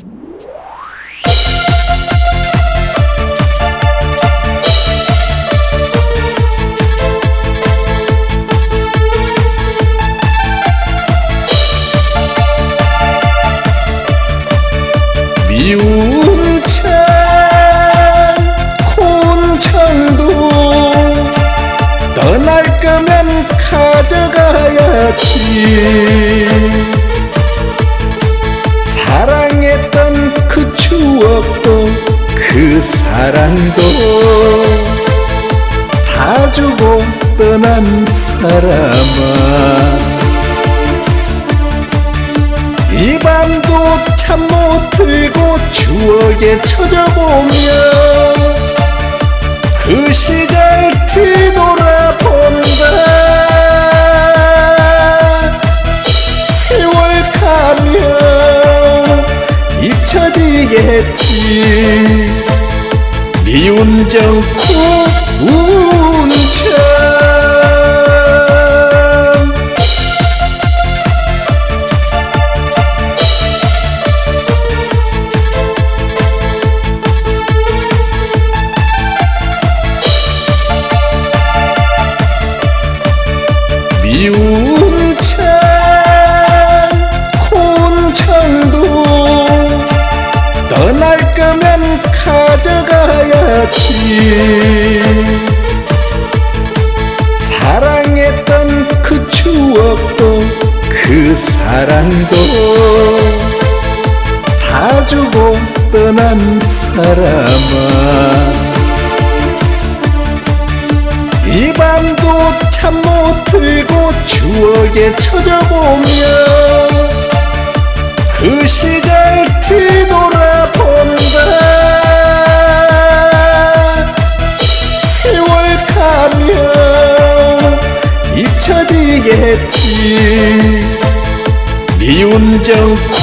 미운 창 고운 창도 떠날 거면 가져가야지. 사랑했던 그 추억도 그 사랑도 다 주고 떠난 사람아, 이 밤도 잠 못 들고 추억에 젖어보며 그 시절 뒤돌아본다. 세월 가면 잊혀지겠지. 미운 정 고운 정. 미운 창 고운 창도 떠날 거면 가져가야지. 사랑했던 그 추억도 그 사랑도 다 주고 떠난 사람아, 이 밤도 잠 못 들고 추억에 젖어보며 그 시절 뒤돌아본다. 세월 가면 잊혀지겠지. 미운 정